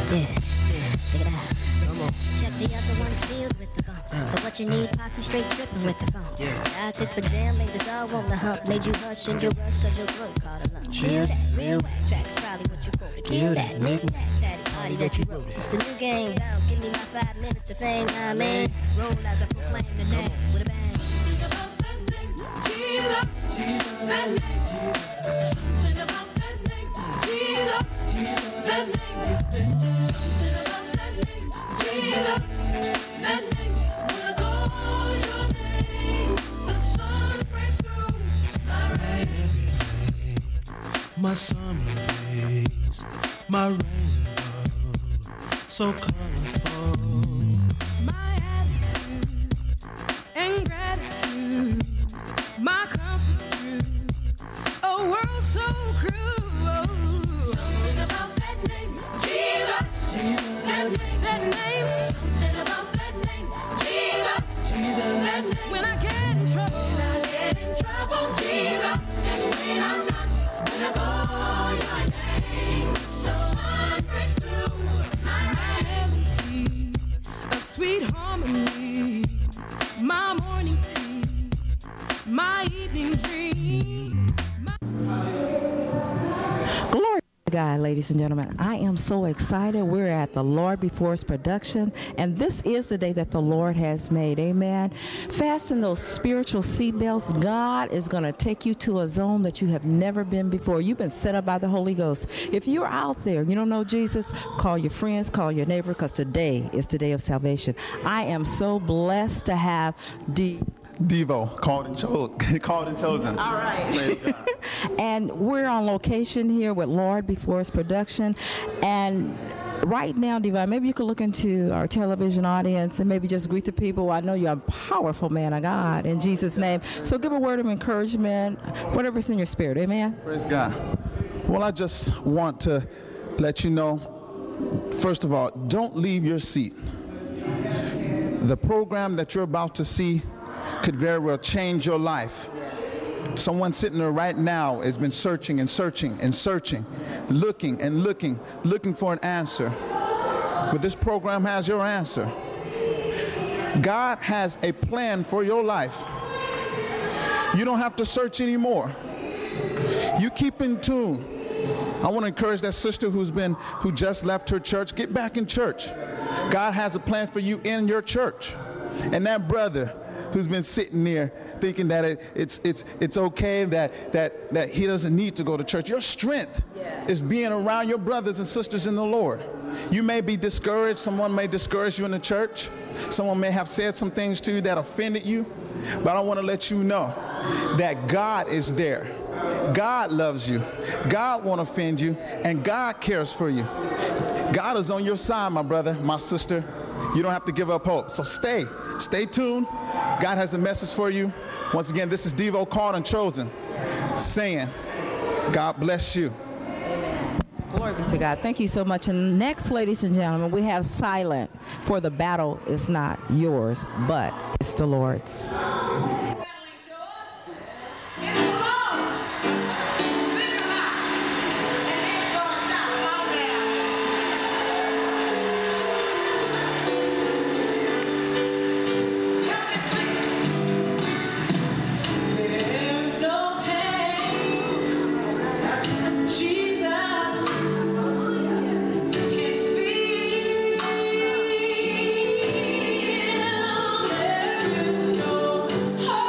Check it out. Check the other one filled with the bump. But what you need, posse straight dripping with the funk. I took the jam, made us all want to hump. Made you hush and you rush cause your throat caught a lump. Feel that, real whack tracks, probably what you quoted. Kill that, knick-knack, fatty party that you wrote. It's the new game, bounce, give me my 5 minutes of fame, I mean. Roll as I proclaim the name with a bang. Something about that name, Jesus, that name, something about that name, Jesus, that name, something about that name, Jesus, that name. When I call your name, the sun breaks through my rain. My summer days, my rainbow, so colorful. My attitude and gratitude, my comfort through a world so cruel. Something about that name, Jesus, that name, something about that name, Jesus, that name. When I get in trouble, Jesus, and when I'm not, when I call your name, the sun breaks through my reality, a sweet harmony, my morning tea, my evening dream. Glory to God, ladies and gentlemen. I am so excited. We're at the Lord Before Us production, and this is the day that the Lord has made. Amen. Fasten those spiritual seatbelts. God is going to take you to a zone that you have never been before. You've been set up by the Holy Ghost. If you're out there, you don't know Jesus, call your friends, call your neighbor, because today is the day of salvation. I am so blessed to have Devo, called and chosen. All right. And we're on location here with Lord Before Us production. And right now, Devo, maybe you could look into our television audience and maybe just greet the people. I know you're a powerful man of God in Jesus' name. So give a word of encouragement, whatever's in your spirit. Amen. Praise God. Well, I just want to let you know, first of all, don't leave your seat. The program that you're about to see could very well change your life. Someone sitting there right now has been searching and searching and searching, looking and looking for an answer. But this program has your answer. God has a plan for your life. You don't have to search anymore. You keep in tune. I want to encourage that sister who just left her church. Get back in church. God has a plan for you in your church. And that brother who's been sitting there thinking that it's okay, that he doesn't need to go to church. Your strength is being around your brothers and sisters in the Lord. You may be discouraged. Someone may discourage you in the church. Someone may have said some things to you that offended you. But I want to let you know that God is there. God loves you. God won't offend you. And God cares for you. God is on your side, my brother, my sister. You don't have to give up hope. So stay tuned. God has a message for you. Once again, this is Devo, called and chosen, saying, God bless you. Amen. Glory be to God. Thank you so much. And next, ladies and gentlemen, we have Silent, for the battle is not yours, but it's the Lord's. Oh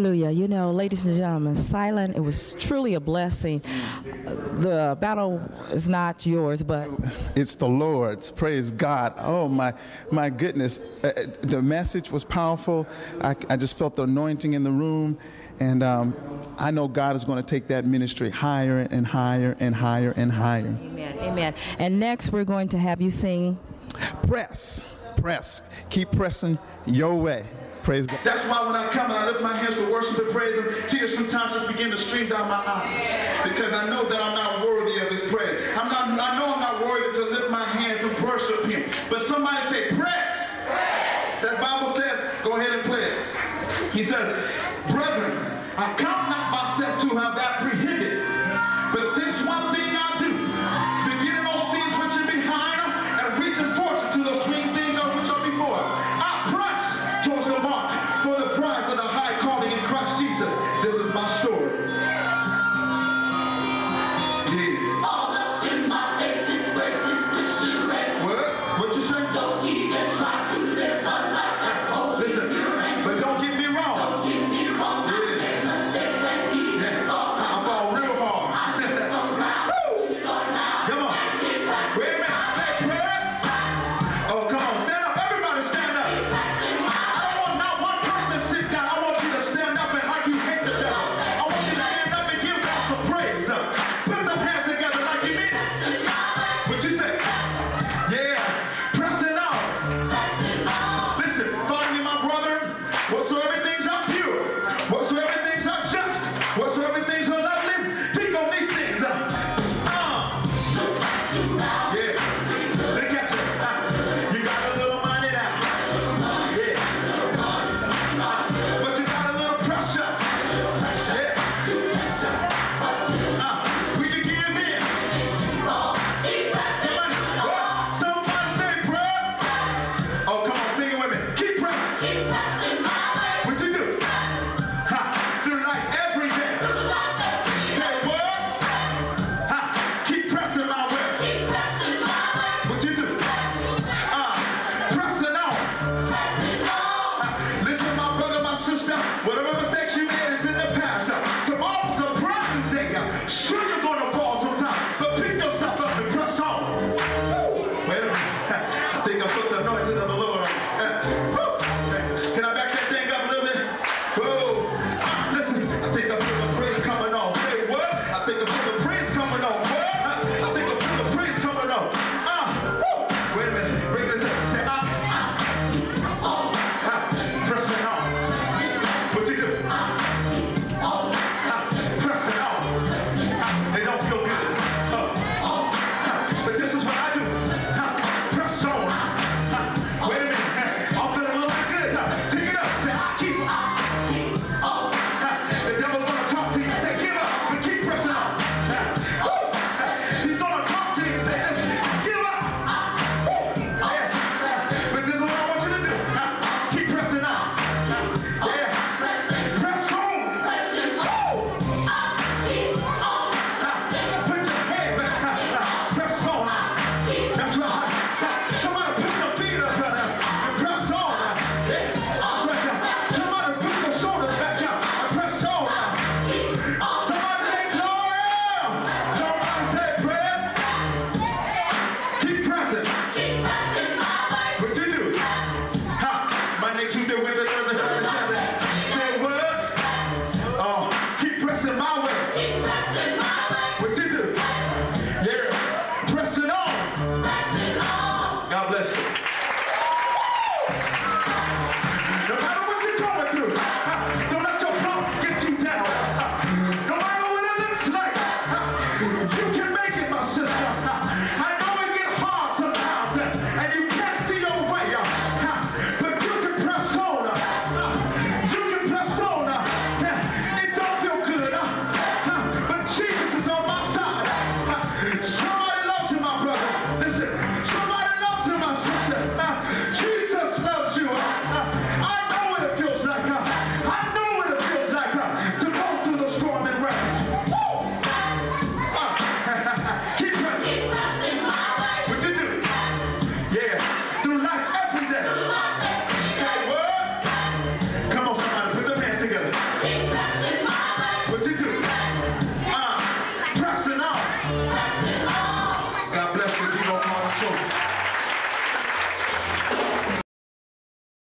Hallelujah. You know, ladies and gentlemen, silent, it was truly a blessing. The battle is not yours, but it's the Lord's. Praise God. Oh, my goodness. The message was powerful. I just felt the anointing in the room. And I know God is going to take that ministry higher and higher and higher and higher. Amen. Amen. And next, we're going to have you sing. Press. Keep pressing your way. Praise God. That's why when I come and I lift my hands to worship and praise Him, tears sometimes just begin to stream down my eyes. Because I know that I'm not worthy of His praise. I know I'm not worthy to lift my hands and worship Him. But somebody say, press. That Bible says, go ahead and play it. He says, brethren, I count not myself to have apprehended, but this one thing I do, forgetting those things which are behind and reaching forth to those swing things which are before. I press towards the mark for the prize of the high calling in Christ Jesus. This is my story. Yeah. All up in my face, this race, this Christian race. What you say? Don't even try to live a life that's holy. Listen, but don't get me wrong. Don't get me wrong. I made mistakes and even wrong. children.